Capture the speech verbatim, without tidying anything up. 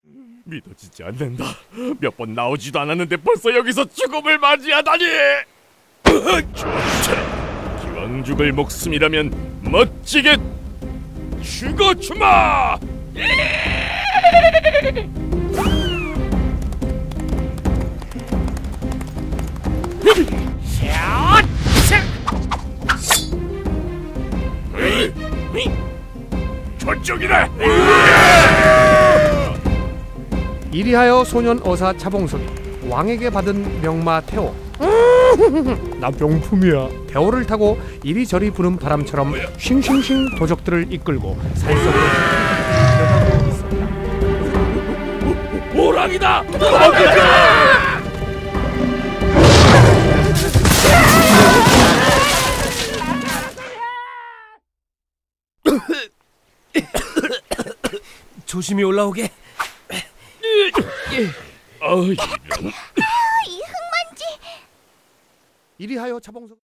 믿어지지 않는다. 몇 번 나오지도 않았는데 벌써 여기서 죽음을 맞이하다니. 좋다. 기왕 죽을 목숨이라면 멋지게 죽어주마. 저쪽이다. 이리하여 소년 어사 자봉석이 왕에게 받은 명마 태호. 나 명품이야. 태호를 타고 이리저리 부는 바람처럼 싱싱싱 도적들을 이끌고 산속으로 들어가고 있습니다. 호랑이다. 조심히 올라오게. 어, 이 흙먼지. 이리하여 자봉석